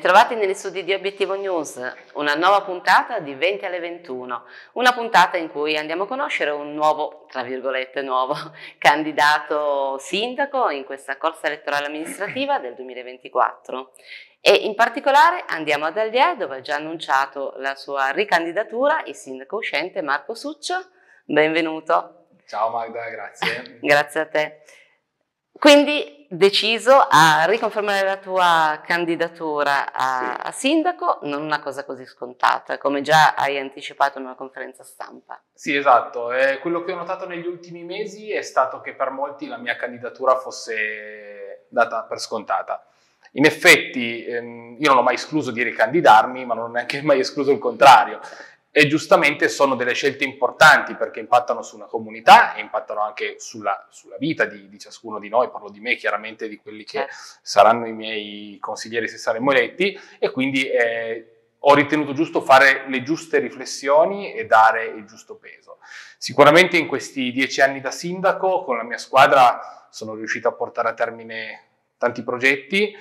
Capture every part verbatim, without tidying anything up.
Bentrovati negli studi di Obiettivo News, una nuova puntata di venti alle ventuno, una puntata in cui andiamo a conoscere un nuovo, tra virgolette nuovo, candidato sindaco in questa corsa elettorale amministrativa del duemilaventiquattro. E in particolare andiamo ad Allier, dove ha già annunciato la sua ricandidatura il sindaco uscente Marco Succio. Benvenuto. Ciao Magda, grazie. Grazie a te. Quindi deciso a riconfermare la tua candidatura a, Sì. a sindaco, non una cosa così scontata, come già hai anticipato in una conferenza stampa. Sì, esatto. Eh, quello che ho notato negli ultimi mesi è stato che per molti la mia candidatura fosse data per scontata. In effetti ehm, io non ho mai escluso di ricandidarmi, ma non ho neanche mai escluso il contrario. E giustamente sono delle scelte importanti perché impattano su una comunità e impattano anche sulla, sulla vita di, di ciascuno di noi, parlo di me chiaramente, di quelli che Certo. saranno i miei consiglieri se saremo eletti, e quindi eh, ho ritenuto giusto fare le giuste riflessioni e dare il giusto peso. Sicuramente in questi dieci anni da sindaco con la mia squadra sono riuscito a portare a termine tanti progetti,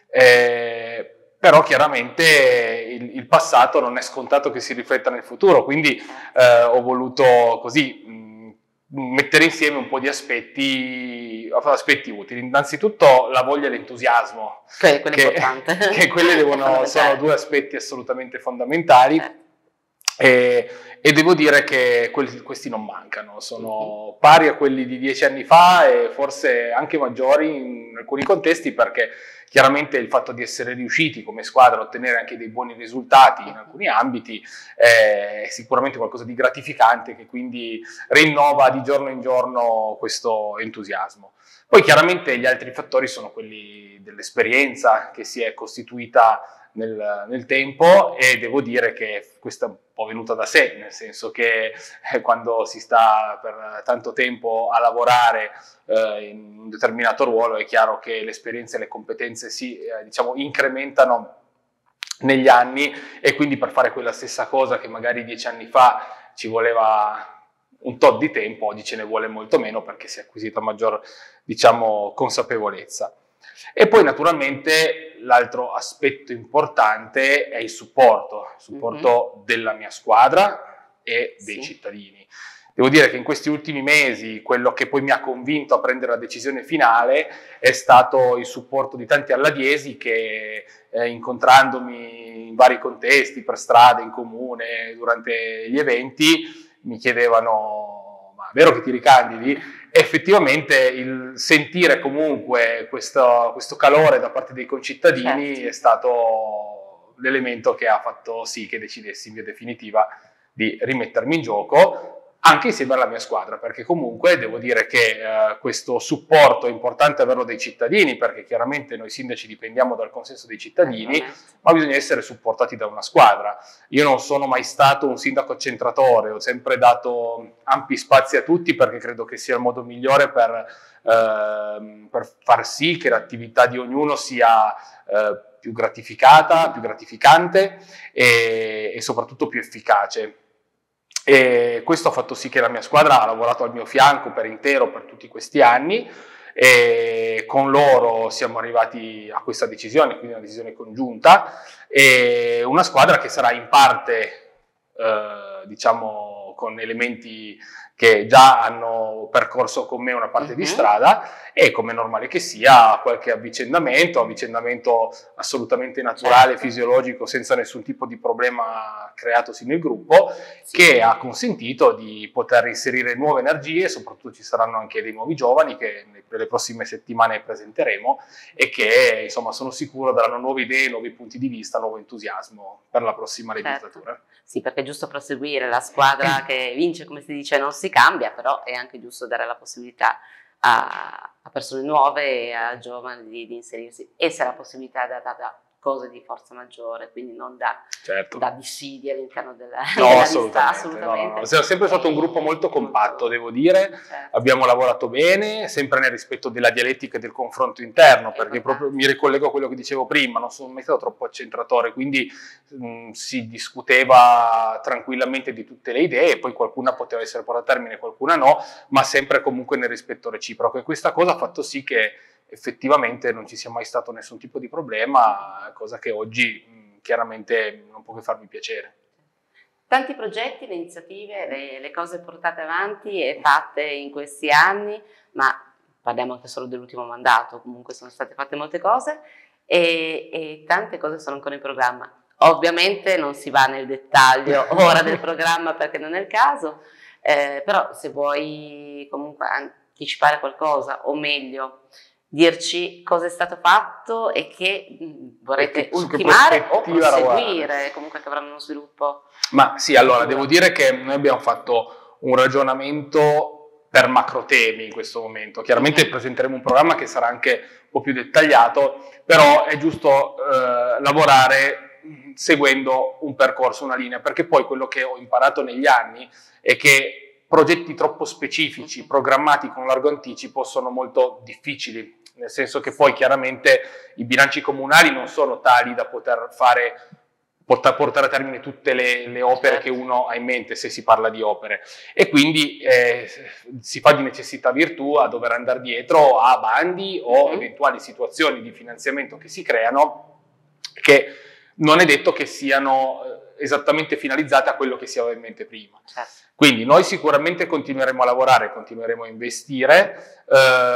eh, però chiaramente il, il passato non è scontato che si rifletta nel futuro, quindi eh, ho voluto così mh, mettere insieme un po' di aspetti, aspetti utili. Innanzitutto la voglia e l'entusiasmo, Quello, quello che, importante. che quelli devono, sono due aspetti assolutamente fondamentali. Eh. E, e devo dire che quelli, questi non mancano, sono pari a quelli di dieci anni fa e forse anche maggiori in alcuni contesti, perché chiaramente il fatto di essere riusciti come squadra a ottenere anche dei buoni risultati in alcuni ambiti è sicuramente qualcosa di gratificante, che quindi rinnova di giorno in giorno questo entusiasmo. Poi chiaramente gli altri fattori sono quelli dell'esperienza che si è costituita Nel, nel tempo, e devo dire che questa è un po' venuta da sé, nel senso che eh, quando si sta per tanto tempo a lavorare eh, in un determinato ruolo è chiaro che l'esperienza e le competenze si eh, diciamo incrementano negli anni, e quindi per fare quella stessa cosa che magari dieci anni fa ci voleva un tot di tempo, oggi ce ne vuole molto meno perché si è acquisita maggior diciamo consapevolezza. E poi naturalmente l'altro aspetto importante è il supporto, il supporto mm-hmm. della mia squadra e dei sì. cittadini. Devo dire che in questi ultimi mesi quello che poi mi ha convinto a prendere la decisione finale è stato il supporto di tanti alladiesi che eh, incontrandomi in vari contesti, per strada, in comune, durante gli eventi, mi chiedevano: ma è vero che ti ricandidi? Effettivamente il sentire comunque questo, questo calore da parte dei concittadini certo. è stato l'elemento che ha fatto sì che decidessi in via definitiva di rimettermi in gioco, anche insieme alla mia squadra, perché comunque devo dire che eh, questo supporto è importante averlo dai cittadini, perché chiaramente noi sindaci dipendiamo dal consenso dei cittadini, ma bisogna essere supportati da una squadra. Io non sono mai stato un sindaco accentratore, ho sempre dato ampi spazi a tutti, perché credo che sia il modo migliore per, eh, per far sì che l'attività di ognuno sia eh, più gratificata, più gratificante e, e soprattutto più efficace. E questo ha fatto sì che la mia squadra ha lavorato al mio fianco per intero per tutti questi anni, e con loro siamo arrivati a questa decisione, quindi una decisione congiunta, e una squadra che sarà in parte eh, diciamo con elementi che già hanno percorso con me una parte uh-huh. di strada, e come è normale che sia qualche avvicendamento, avvicendamento assolutamente naturale, certo. fisiologico, senza nessun tipo di problema creatosi nel gruppo, sì. che ha consentito di poter inserire nuove energie, soprattutto ci saranno anche dei nuovi giovani che nelle prossime settimane presenteremo, e che insomma sono sicuro daranno nuove idee, nuovi punti di vista, nuovo entusiasmo per la prossima certo. legislatura. Sì, perché è giusto proseguire, la squadra che vince, come si dice, non si cambia, però è anche giusto dare la possibilità a, a persone nuove e a giovani di, di inserirsi, e se la possibilità è data da cose di forza maggiore, quindi non da, certo. da dissidi all'interno della, no, della assolutamente, lista, assolutamente. No, no. Siamo sempre stato un gruppo molto compatto, devo dire, certo. abbiamo lavorato bene, sempre nel rispetto della dialettica e del confronto interno, perché proprio mi ricollego a quello che dicevo prima, non sono mai stato troppo accentratore, quindi mh, si discuteva tranquillamente di tutte le idee, poi qualcuna poteva essere portata a termine, qualcuna no, ma sempre comunque nel rispetto reciproco, e questa cosa ha fatto sì che effettivamente non ci sia mai stato nessun tipo di problema, cosa che oggi mh, chiaramente non può che farmi piacere. Tanti progetti, le iniziative, le, le cose portate avanti e fatte in questi anni, ma parliamo anche solo dell'ultimo mandato, comunque sono state fatte molte cose e, e tante cose sono ancora in programma. Ovviamente non si va nel dettaglio ora del programma perché non è il caso, eh, però se vuoi comunque anticipare qualcosa o meglio dirci cosa è stato fatto e che mh, vorrete che, ultimare o proseguire, lavorare. comunque che avranno uno sviluppo. Ma sì, allora devo dire che noi abbiamo fatto un ragionamento per macro temi in questo momento. Chiaramente mm-hmm. presenteremo un programma che sarà anche un po' più dettagliato, però è giusto eh, lavorare seguendo un percorso, una linea, perché poi quello che ho imparato negli anni è che progetti troppo specifici, mm-hmm. programmati con largo anticipo, sono molto difficili, nel senso che poi chiaramente i bilanci comunali non sono tali da poter fare portare a termine tutte le, le opere che uno ha in mente se si parla di opere, e quindi eh, si fa di necessità virtù a dover andare dietro a bandi o mm-hmm. eventuali situazioni di finanziamento che si creano che non è detto che siano esattamente finalizzate a quello che si aveva in mente prima. Certo. Quindi noi sicuramente continueremo a lavorare, continueremo a investire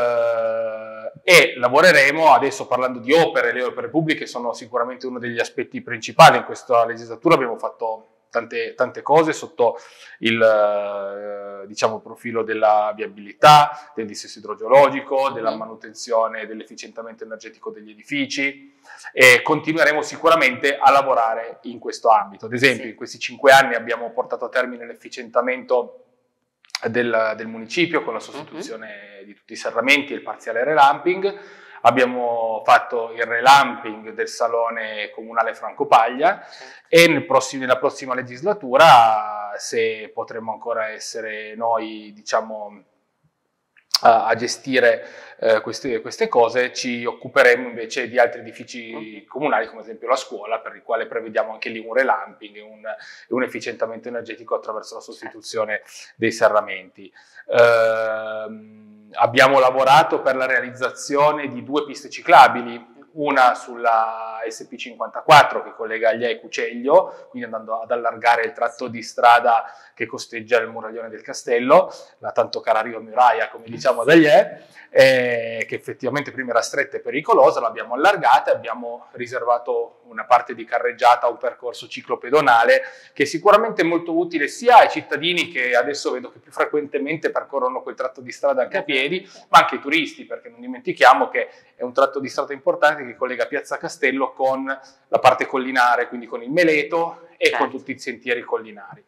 eh, e lavoreremo, adesso parlando di opere, le opere pubbliche sono sicuramente uno degli aspetti principali. In questa legislatura abbiamo fatto tante, tante cose sotto il eh, diciamo, profilo della viabilità, del dissesto idrogeologico, della manutenzione, dell'efficientamento energetico degli edifici, e continueremo sicuramente a lavorare in questo ambito. Ad esempio, sì. in questi cinque anni abbiamo portato a termine l'efficientamento del, del municipio con la sostituzione uh-huh. di tutti i serramenti e il parziale relamping. Abbiamo fatto il relamping del salone comunale Francopaglia e nel prossimo, nella prossima legislatura, se potremo ancora essere noi, diciamo, a, a gestire eh, queste, queste cose, ci occuperemo invece di altri edifici comunali, come ad esempio la scuola, per il quale prevediamo anche lì un relamping e un, un efficientamento energetico attraverso la sostituzione dei serramenti. Eh, abbiamo lavorato per la realizzazione di due piste ciclabili, una sulla S P cinquantaquattro che collega Aglia e Cuceglio, quindi andando ad allargare il tratto di strada che costeggia il muraglione del castello, la tanto cara Rio Muraia, come diciamo ad Aglia, eh, che effettivamente prima era stretta e pericolosa, l'abbiamo allargata e abbiamo riservato una parte di carreggiata a un percorso ciclopedonale che è sicuramente molto utile sia ai cittadini, che adesso vedo che più frequentemente percorrono quel tratto di strada anche a piedi, ma anche ai turisti, perché non dimentichiamo che è un tratto di strada importante che collega Piazza Castello con la parte collinare, quindi con il Meleto e certo. con tutti i sentieri collinari.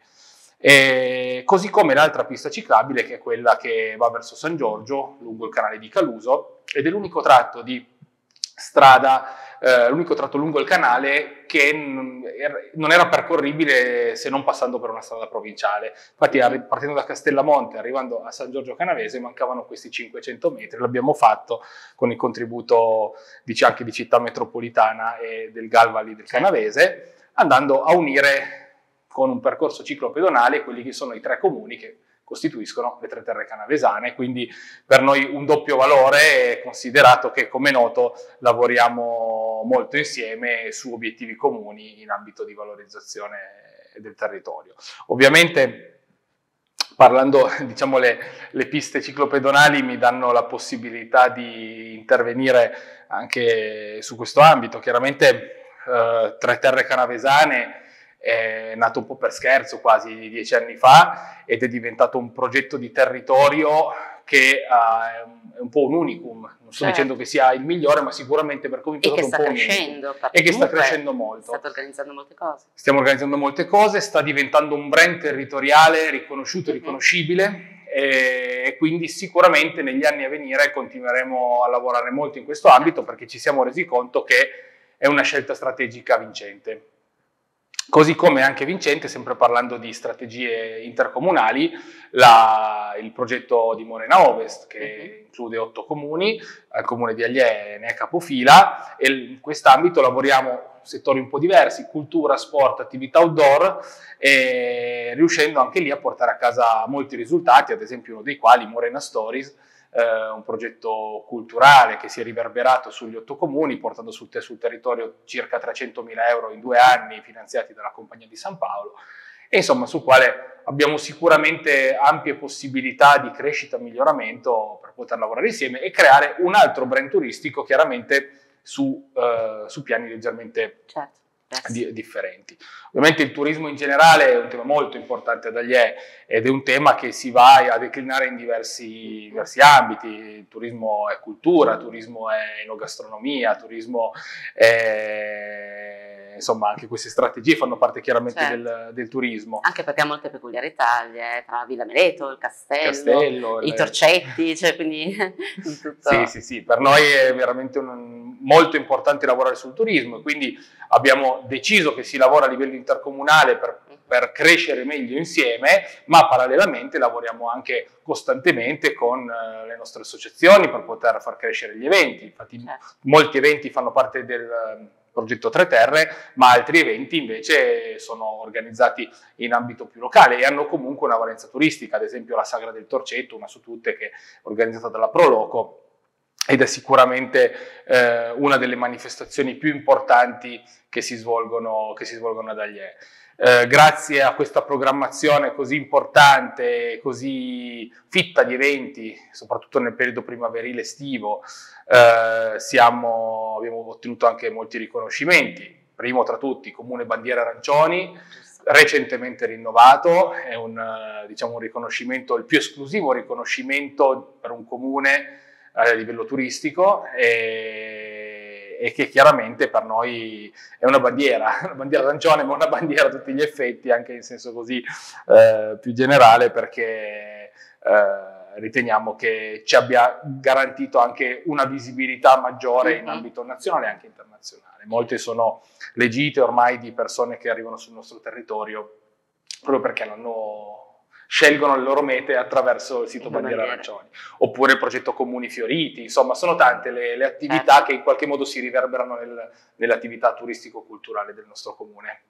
E così come l'altra pista ciclabile, che è quella che va verso San Giorgio, lungo il canale di Caluso, ed è l'unico tratto di strada, eh, l'unico tratto lungo il canale che non era percorribile se non passando per una strada provinciale. Infatti, partendo da Castellamonte, arrivando a San Giorgio Canavese, mancavano questi cinquecento metri, l'abbiamo fatto con il contributo dice, anche di Città Metropolitana e del Galvali del Canavese, andando a unire con un percorso ciclopedonale quelli che sono i tre comuni che costituiscono le tre terre canavesane, quindi per noi un doppio valore, considerato che, come noto, lavoriamo molto insieme su obiettivi comuni in ambito di valorizzazione del territorio. Ovviamente, parlando, diciamo, le, le piste ciclopedonali mi danno la possibilità di intervenire anche su questo ambito. Chiaramente eh, Tre Terre Canavesane è nato un po' per scherzo quasi dieci anni fa ed è diventato un progetto di territorio che uh, è un po' un unicum. Non sto certo. dicendo che sia il migliore, ma sicuramente per come è stato un po' crescendo, e che sta crescendo molto. State organizzando molte cose. Stiamo organizzando molte cose, sta diventando un brand territoriale riconosciuto e riconoscibile. Mm-hmm. E quindi sicuramente negli anni a venire continueremo a lavorare molto in questo ambito, perché ci siamo resi conto che è una scelta strategica vincente. Così come anche vincente, sempre parlando di strategie intercomunali, la, il progetto di Morena Ovest, che uh-huh. include otto comuni, al comune di Aglie ne è capofila, e in quest'ambito lavoriamo settori un po' diversi, cultura, sport, attività outdoor, e riuscendo anche lì a portare a casa molti risultati, ad esempio uno dei quali, Morena Stories, eh, un progetto culturale che si è riverberato sugli otto comuni, portando sul, sul territorio circa trecentomila euro in due anni, finanziati dalla Compagnia di San Paolo, e insomma sul quale abbiamo sicuramente ampie possibilità di crescita e miglioramento per poter lavorare insieme e creare un altro brand turistico, chiaramente su, uh, su piani leggermente certo. Di, differenti. Ovviamente il turismo in generale è un tema molto importante ad Agliè ed è un tema che si va a declinare in diversi, diversi ambiti. Il turismo è cultura, il turismo è enogastronomia, il turismo è... insomma anche queste strategie fanno parte chiaramente certo. del, del turismo. Anche perché ha molte peculiarità, eh, tra Villa Meleto, il castello, castello i le... torcetti, cioè quindi tutto... Sì, sì, sì, per noi è veramente un, molto importante lavorare sul turismo e quindi abbiamo deciso che si lavora a livello intercomunale per, per crescere meglio insieme, ma parallelamente lavoriamo anche costantemente con uh, le nostre associazioni per poter far crescere gli eventi. Infatti certo. molti eventi fanno parte del uh, progetto Tre Terre, ma altri eventi invece sono organizzati in ambito più locale e hanno comunque una valenza turistica, ad esempio la Sagra del Torcetto, una su tutte, che è organizzata dalla Proloco, ed è sicuramente eh, una delle manifestazioni più importanti che si svolgono, che si svolgono ad Agliè. Eh, grazie a questa programmazione così importante, così fitta di eventi, soprattutto nel periodo primaverile estivo, eh, siamo, abbiamo ottenuto anche molti riconoscimenti. Primo tra tutti, Comune Bandiera Arancioni, recentemente rinnovato, è un, diciamo, un riconoscimento, il più esclusivo riconoscimento per un comune a livello turistico e, e che chiaramente per noi è una bandiera, una bandiera arancione, ma una bandiera a tutti gli effetti, anche in senso così eh, più generale, perché eh, riteniamo che ci abbia garantito anche una visibilità maggiore in ambito nazionale e anche internazionale. Molte sono le gite ormai di persone che arrivano sul nostro territorio proprio perché non hanno scelgono le loro mete attraverso il sito Bandiera Arancioni, oppure il progetto Comuni Fioriti, insomma sono tante le, le attività certo. che in qualche modo si riverberano nel, nell'attività turistico-culturale del nostro comune.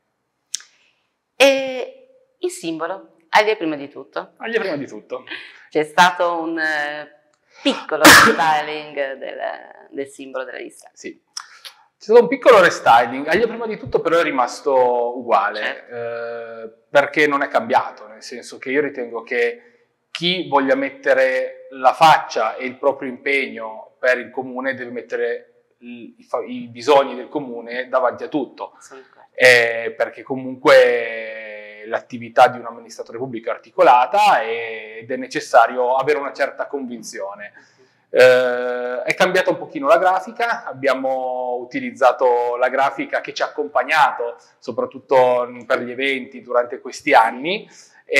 E il simbolo? Aglie prima di tutto? Aglie prima di tutto. C'è stato un eh, piccolo styling del, del simbolo della lista. Sì. C'è stato un piccolo restyling, Aglie prima di tutto però è rimasto uguale, certo. eh, perché non è cambiato, nel senso che io ritengo che chi voglia mettere la faccia e il proprio impegno per il comune deve mettere i, i bisogni del comune davanti a tutto, sì, eh, perché comunque l'attività di un amministratore pubblico è articolata ed è necessario avere una certa convinzione. Eh, è cambiata un pochino la grafica, abbiamo utilizzato la grafica che ci ha accompagnato soprattutto per gli eventi durante questi anni,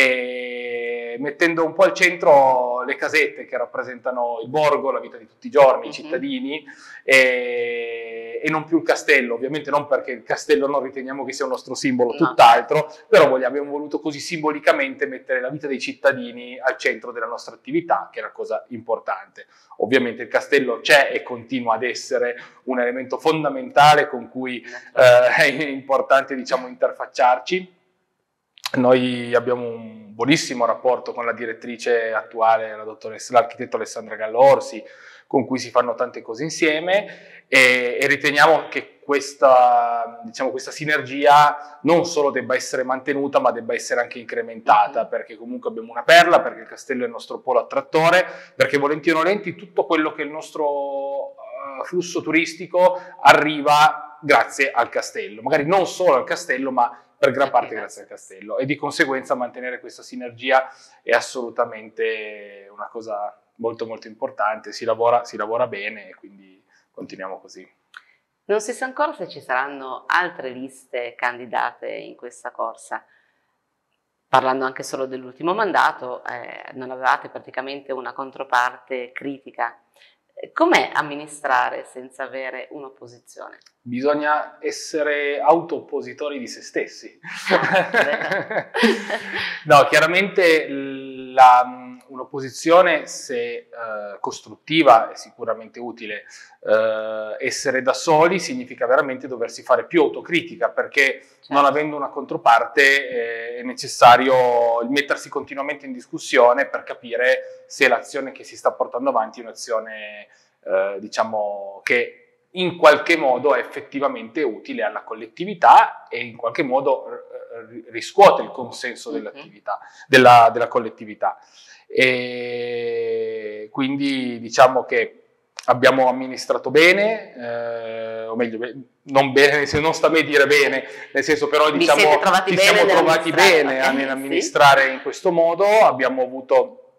e mettendo un po' al centro le casette che rappresentano il borgo, la vita di tutti i giorni, i cittadini, e, e non più il castello. Ovviamente non perché il castello non riteniamo che sia un nostro simbolo, no. Tutt'altro, però vogliamo, abbiamo voluto così simbolicamente mettere la vita dei cittadini al centro della nostra attività, che è la cosa importante. Ovviamente il castello c'è e continua ad essere un elemento fondamentale con cui eh, è importante, diciamo, interfacciarci. Noi abbiamo un buonissimo rapporto con la direttrice attuale, la dottoressa, l'architetto Alessandra Gallorsi, con cui si fanno tante cose insieme e, e riteniamo che questa, diciamo, questa sinergia non solo debba essere mantenuta, ma debba essere anche incrementata, perché comunque abbiamo una perla, perché il castello è il nostro polo attrattore, perché volenti o nolenti tutto quello che è il nostro uh, flusso turistico arriva grazie al castello, magari non solo al castello, ma per gran parte grazie al castello, e di conseguenza mantenere questa sinergia è assolutamente una cosa molto molto importante. Si lavora, si lavora bene e quindi continuiamo così. Non si sa ancora se ci saranno altre liste candidate in questa corsa. Parlando anche solo dell'ultimo mandato, eh, non avevate praticamente una controparte critica. Com'è amministrare senza avere un'opposizione? Bisogna essere auto-oppositori di se stessi. No, chiaramente la, un un'opposizione, se eh, costruttiva, è sicuramente utile. Eh, essere da soli significa veramente doversi fare più autocritica, perché certo. non avendo una controparte eh, è necessario mettersi continuamente in discussione per capire se l'azione che si sta portando avanti è un'azione eh, diciamo che in qualche modo è effettivamente utile alla collettività e in qualche modo riscuote il consenso dell'attività, della, della collettività. E quindi diciamo che abbiamo amministrato bene, eh, o meglio, non bene, se non sta a me dire bene, nel senso però diciamo ci siamo trovati bene okay, nell'amministrare sì. in questo modo, abbiamo avuto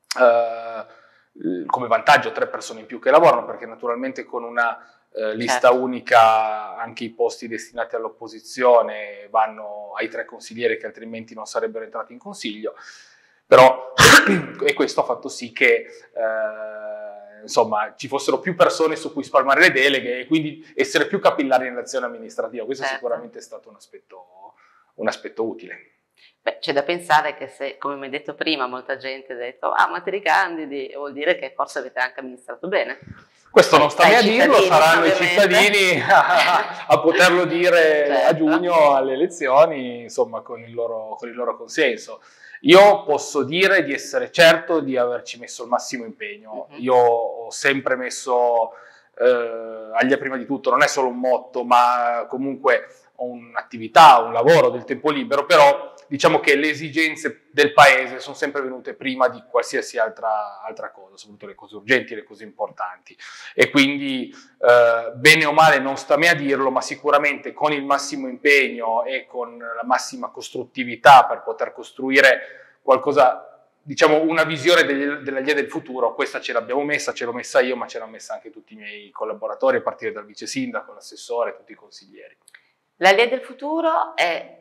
eh, come vantaggio tre persone in più che lavorano, perché naturalmente con una Eh, lista certo. unica anche i posti destinati all'opposizione vanno ai tre consiglieri che altrimenti non sarebbero entrati in consiglio, però e questo ha fatto sì che eh, insomma ci fossero più persone su cui spalmare le deleghe e quindi essere più capillari nell'azione amministrativa. Questo certo. sicuramente è stato un aspetto, un aspetto utile. Beh, c'è da pensare che se, come mi hai detto prima, molta gente ha detto ah ma ti ricandidi, vuol dire che forse avete anche amministrato bene. Questo non sta a me a dirlo, saranno ovviamente. i cittadini a, a poterlo dire certo. a giugno alle elezioni, insomma, con il, loro, con il loro consenso. Io posso dire di essere certo di averci messo il massimo impegno. Uh-huh. Io ho sempre messo, eh, agli prima di tutto, non è solo un motto, ma comunque ho un'attività, un lavoro del tempo libero, però diciamo che le esigenze del paese sono sempre venute prima di qualsiasi altra, altra cosa, soprattutto le cose urgenti, le cose importanti. E quindi, eh, bene o male, non sta a me a dirlo, ma sicuramente con il massimo impegno e con la massima costruttività per poter costruire qualcosa, diciamo una visione degli, della Lia del futuro, questa ce l'abbiamo messa, ce l'ho messa io, ma ce l'hanno messa anche tutti i miei collaboratori, a partire dal vice sindaco, l'assessore, tutti i consiglieri. La Lia del futuro è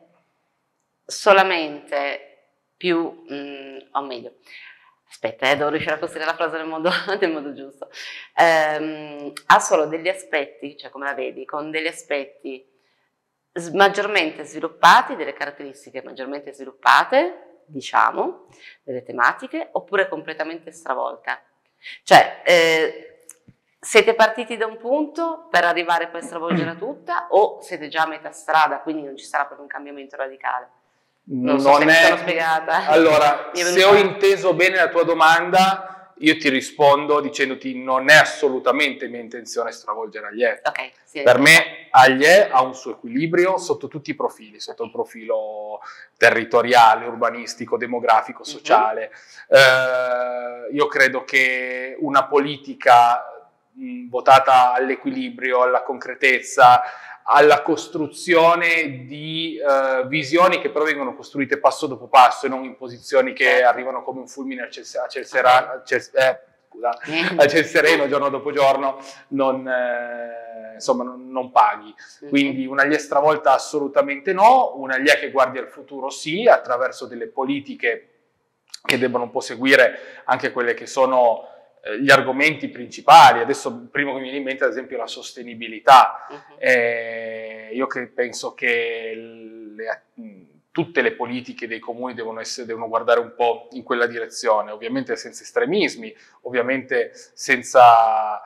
solamente più, mh, o meglio, aspetta, eh, devo riuscire a costruire la frase nel modo, nel modo giusto, ehm, ha solo degli aspetti, cioè come la vedi, con degli aspetti maggiormente sviluppati, delle caratteristiche maggiormente sviluppate, diciamo, delle tematiche, oppure completamente stravolta. Cioè, eh, siete partiti da un punto per arrivare poi a stravolgerla tutta o siete già a metà strada, quindi non ci sarà proprio un cambiamento radicale? Non, non so se mi sono spiegata. Allora, se ho inteso bene la tua domanda, io ti rispondo dicendoti non è assolutamente mia intenzione stravolgere Agliè. Okay, sì, per me Agliè ha un suo equilibrio sotto tutti i profili, sotto il profilo territoriale, urbanistico, demografico, sociale. Uh-huh. eh, io credo che una politica mh, votata all'equilibrio, alla concretezza, alla costruzione di uh, visioni che però vengono costruite passo dopo passo e non in posizioni che certo. arrivano come un fulmine a ciel, a ciel, sera, a ciel, eh, scusa, a ciel sereno giorno dopo giorno, non, eh, insomma, non, non paghi. Quindi una Agliè stravolta assolutamente no, una Agliè che guardi al futuro sì, attraverso delle politiche che debbono un po' seguire anche quelle che sono gli argomenti principali. Adesso il primo che mi viene in mente ad esempio è la sostenibilità. Uh-huh. eh, io che penso che le, tutte le politiche dei comuni devono, essere, devono guardare un po' in quella direzione, ovviamente senza estremismi, ovviamente senza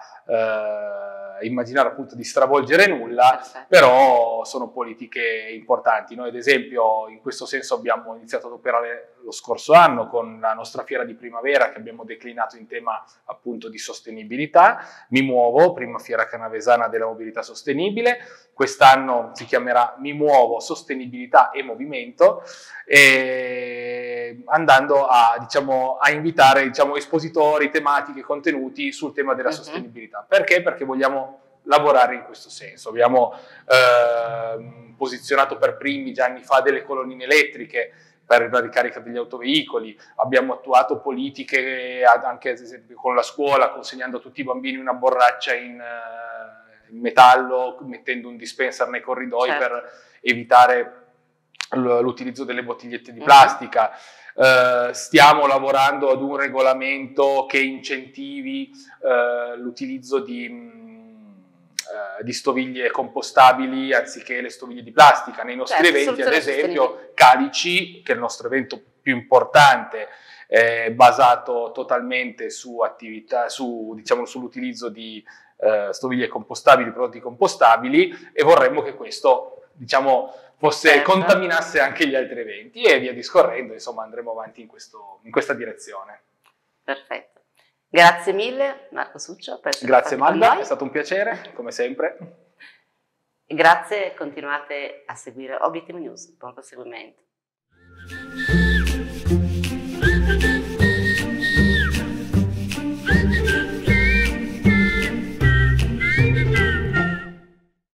eh, immaginare appunto di stravolgere nulla, perfetto. Però sono politiche importanti. Noi ad esempio in questo senso abbiamo iniziato ad operare lo scorso anno con la nostra fiera di primavera che abbiamo declinato in tema appunto di sostenibilità. Mi muovo, prima fiera canavesana della mobilità sostenibile, quest'anno si chiamerà Mi muovo, sostenibilità e movimento, e andando a, diciamo, a invitare diciamo, espositori, tematiche, contenuti sul tema della uh-huh. sostenibilità. Perché? Perché vogliamo lavorare in questo senso. Abbiamo eh, posizionato per primi già anni fa delle colonnine elettriche per la ricarica degli autoveicoli, abbiamo attuato politiche anche ad esempio con la scuola, consegnando a tutti i bambini una borraccia in, uh, in metallo, mettendo un dispenser nei corridoi certo. per evitare l'utilizzo delle bottigliette di plastica. Uh-huh. Uh, stiamo lavorando ad un regolamento che incentivi uh, l'utilizzo di eh, di stoviglie compostabili anziché le stoviglie di plastica. Nei nostri certo, eventi, ad esempio, Calici, che è il nostro evento più importante, eh, basato totalmente su attività, su, diciamo, sull'utilizzo di eh, stoviglie compostabili, prodotti compostabili, e vorremmo che questo, diciamo, fosse, certo, contaminasse anche gli altri eventi, e via discorrendo, insomma, andremo avanti in, questo, in questa direzione. Perfetto. Grazie mille Marco Succio per essere Grazie Magda, è stato un piacere, come sempre. Grazie e continuate a seguire Obiettivo News. Buon proseguimento.